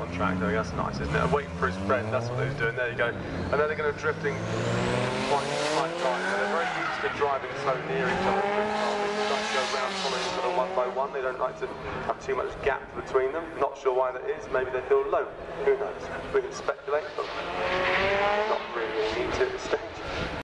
on track. There, that's nice, isn't it? Waiting for his friend, that's what they were doing. There you go. And then they're going to drifting quite tight line. They're very used to driving so near each other. They like to go around following each other one by one. They don't like to have too much gap between them. Not sure why that is. Maybe they feel low. Who knows? We can speculate, but not really need to at this stage.